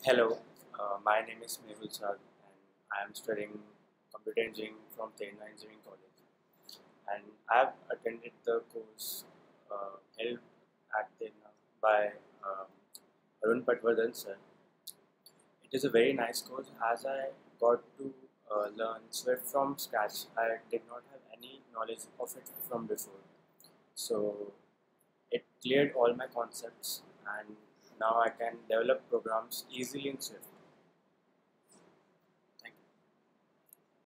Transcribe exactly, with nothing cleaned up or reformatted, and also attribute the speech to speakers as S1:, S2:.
S1: Hello, uh, my name is Mehul and I am studying computer engineering from Tena Engineering College. And I have attended the course uh, held at Tena by um, Arun Patwardhan sir. It is a very nice course as I got to uh, learn Swift from scratch. I did not have any knowledge of it from before. So it cleared all my concepts and now I can develop programs easily in Swift.